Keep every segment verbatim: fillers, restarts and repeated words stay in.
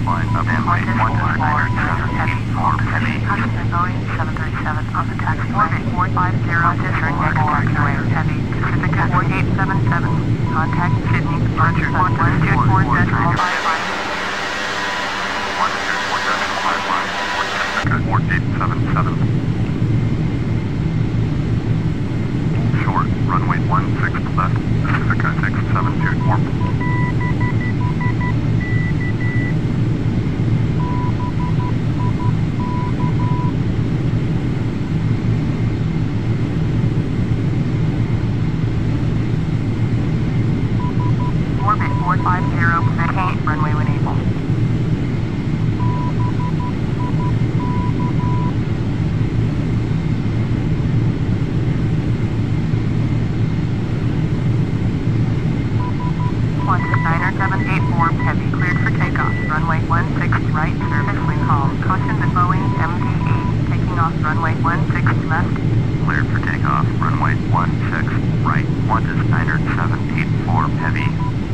line of runway one nine seven eight four heavy. Qantas Boeing seven thirty-seven on the taxiway. Orbit four five zero, turn next taxiway heavy. Pacifica four eight seven seven. Contact Sydney, departure one two four decimal five five. one two four decimal five five. Pacifica four eight seven seven. Short, runway one six left, Pacifica six seven two four. Orbit four five zero, maintain runway when able. Qantas nine seven eight four, heavy, cleared for takeoff. Runway one six right, service wind calm. Caution the Boeing M D eight, taking off runway one six left. Cleared for takeoff, runway one six right, Qantas nine seven eight four, heavy.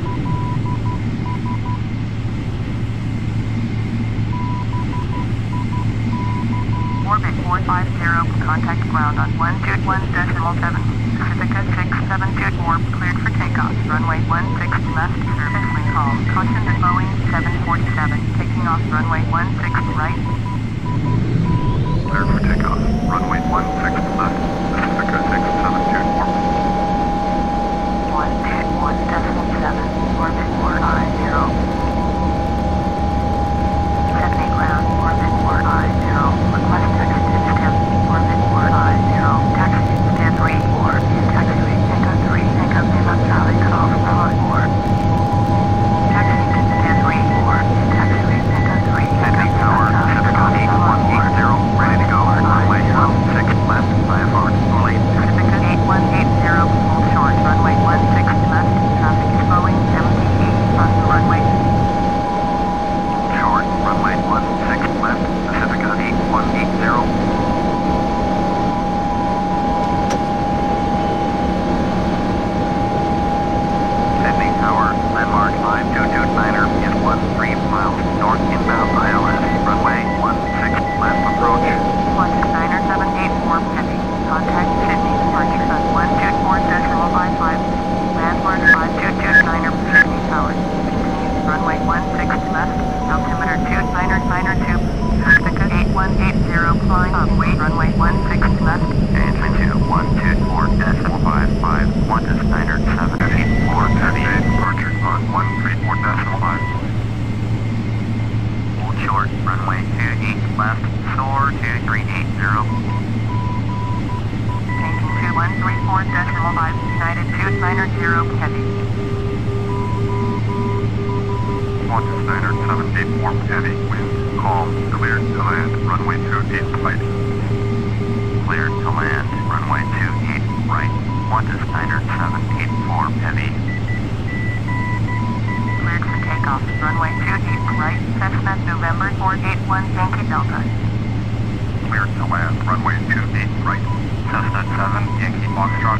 Orbit four five zero, contact ground on one two one decimal seven. Pacifica six seven two four, cleared for takeoff. Runway one six left, service wind calm. Caution the Boeing seven forty-seven, taking off runway one six right. Cleared for takeoff, runway one six left, Pacifica six seven two four. one two one decimal seven, orbit four nine zero. Sydney ground, orbit four nine zero. Request exit to stem, orbit four nine zero. Taxi, stand three four. Taxiway, Tango three, Tango Lima, Charlie, Golf, on board. Taxi to stand three four. Taxiway, Tango three, Tango Sydney Tower, Pacifica eight one eight zero, ready to go, runway one six left, I F R, only. Pacifica eight one eight zero, hold short, runway one six left. Traffic is Boeing M D eight on the runway. Short, runway one six left, Pacifica eight one eight zero. Sydney Tower, landmark five two two niner is one three miles north inbound I L S, runway one six left approach. Qantas nine seven eight four, heavy. Contact Sydney, departure on one two four decimal five five. Landmark five two two niner, Sydney Tower. Continue, runway one six left, altimeter two niner niner two. Pacifica eight one eight zero, flying up, wait, runway one six left. And into one two four decimal five five, Qantas nine seven eight four, heavy, departure on one three four decimal five. Hold short, runway two eight left, soar two three eight zero. Changing to one three four decimal five, United two niner zero, heavy. Qantas nine seven eight four, heavy, wind, calm, cleared to land, runway two eight right. Cleared to land, runway two eight right, Qantas nine seven eight four, heavy. Cleared for takeoff, runway two eight right, Cessna November four eight one, Yankee Delta. Cleared to land, runway two eight right, Cessna seven, Yankee Foxtrot.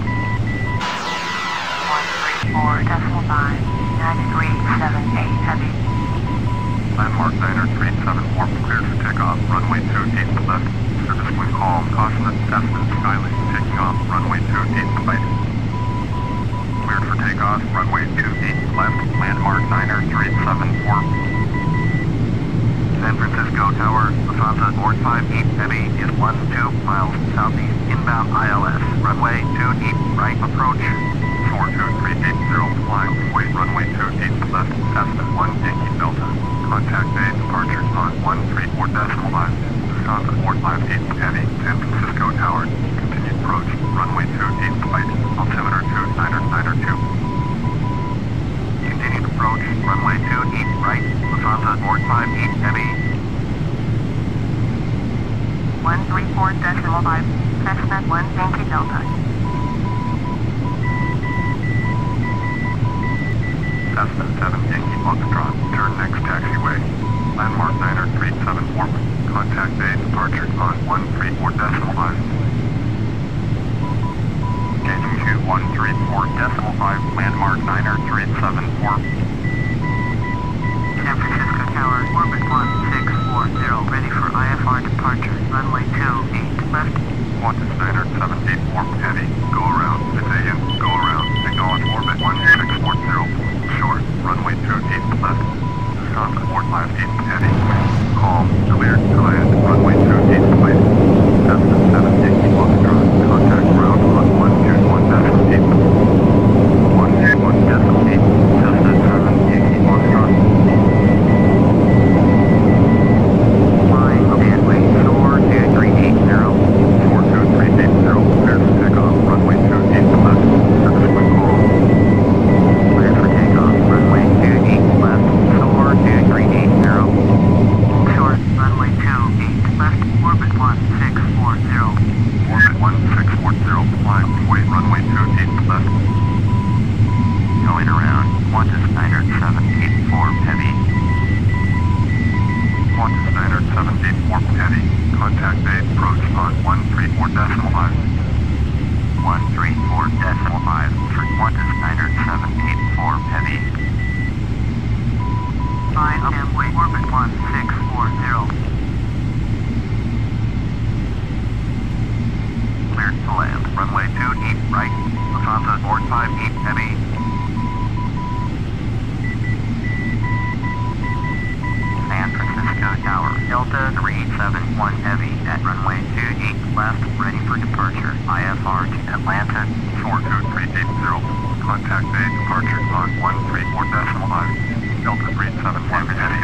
one three four decimal five, United three seven eight, heavy. Landmark nine three seven four, cleared for takeoff, runway two eight left, service wind calm, caution at Cessna Skylink, taking off, runway two eight right. Cleared for takeoff, runway two eight left, landmark nine three seven four. San Francisco Tower, Lufthansa board five eight heavy is one two miles southeast inbound I L S, runway two eight right approach. four two three eight zero, flying wait runway two eight left, Cessna one Yankee Delta. Contact bay departure on one three four decimal five. Lufthansa board five eight heavy, San Francisco Tower. Continued approach, runway two eight right, altimeter two niner niner two. Continued approach, runway two eight right, Lufthansa board five eight heavy. one three four decimal five, Cessna one Yankee Delta. Cessna seven Yankee Foxtrot, turn next taxiway. Landmark nine three seven four, contact bay departure on one three four decimal five. Changing to one three four decimal five, landmark nine three seven four. San Francisco Tower, orbit Halfway orbit one six four zero. Cleared to land. Runway two E right. Lufthansa board five eight heavy. San Francisco Tower. Delta three seven one heavy at runway two eight left. Ready for departure. I F R to Atlanta. four two three eight zero. Contact bay departure on one three four decimal five. Delta three seven one heavy.